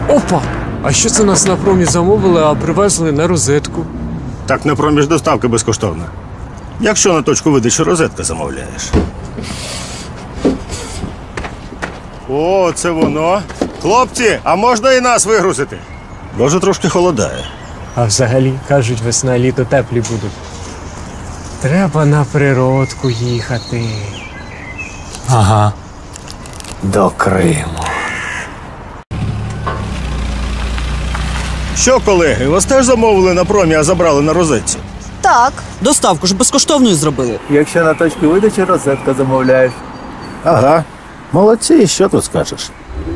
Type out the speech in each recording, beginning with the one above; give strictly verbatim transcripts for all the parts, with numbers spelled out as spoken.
Опа! А що це нас на промі замовили, а привезли на розетку? Так на проміж доставка безкоштовна. Якщо на точку видачі розетка замовляєш. О, це воно. Хлопці, а можна і нас вигрузити? Бо вже трошки холодає. А взагалі, кажуть, весна, літо теплі будуть. Треба на природку їхати. Ага. До Криму. Що, колеги, вас теж замовили на промі, а забрали на розетці? Так. Доставку ж безкоштовною зробили. Якщо на точці видачі розетка замовляєш. Ага. Молодці, що тут скажеш?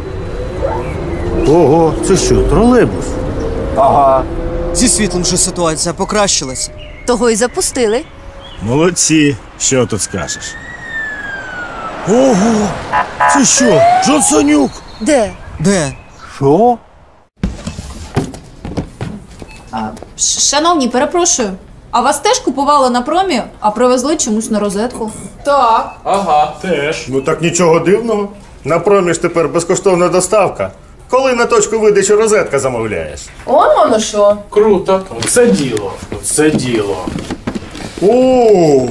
Ого, це що, тролейбус? Ага. Зі світлом вже ситуація покращилася. Того й запустили. Молодці, що тут скажеш? Ого, це що, Джонсонюк? Де? Де? Що? Шановні, перепрошую. А вас теж купували на промі, а привезли чомусь на розетку? Так. Ага, теж. Ну так нічого дивного. На промі ж тепер безкоштовна доставка. Коли на точку видачі розетка замовляєш? Он воно що? Круто. Оце діло. Оце діло. О,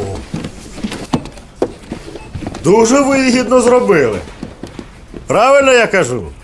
дуже вигідно зробили. Правильно я кажу?